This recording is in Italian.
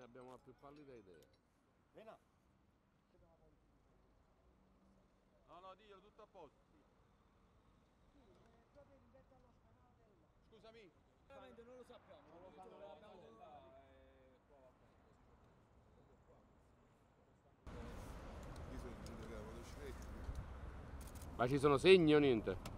abbiamo la più pallida idea. Vena. No, diglielo tutto a posto. Scusami. Veramente non lo sappiamo. Non lo fanno là. Ma ci sono segni o niente?